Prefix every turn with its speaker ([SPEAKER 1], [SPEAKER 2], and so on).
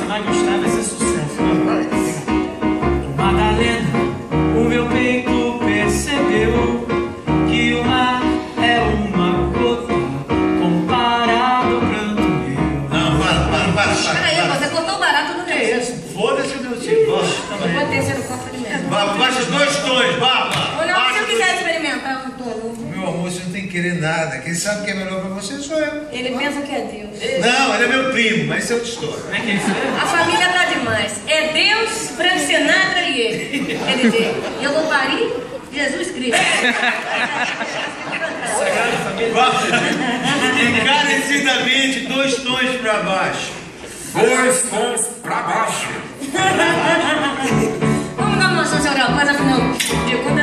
[SPEAKER 1] vai gostar, vai ser sucesso. Madalena, o meu peito percebeu que o mar é uma gota comparado ao pranto meu.
[SPEAKER 2] Não, para.
[SPEAKER 3] Peraí, você cortou o barato do negócio.
[SPEAKER 2] Foda-se o meu tipo.
[SPEAKER 3] Vou terceiro copo de merda.
[SPEAKER 2] Baixa os 2 tons, baba.
[SPEAKER 3] Ou não, se eu quiser experimentar um tom.
[SPEAKER 4] Meu amor, você não tem que querer nada. Quem sabe o que é melhor pra você sou eu.
[SPEAKER 3] Ele pensa que é Deus.
[SPEAKER 4] Não, ele é meu primo, mas isso é outra história.
[SPEAKER 1] Como é que é isso?
[SPEAKER 3] A família tá demais. É Deus, Frank Sinatra e ele. Quer dizer, eu vou parir Jesus Cristo.
[SPEAKER 1] Sagrada família.
[SPEAKER 2] Encarecidamente 2 tons pra baixo.
[SPEAKER 5] 2 tons pra baixo.
[SPEAKER 3] Vamos dar uma chance oral, mas afinal de contas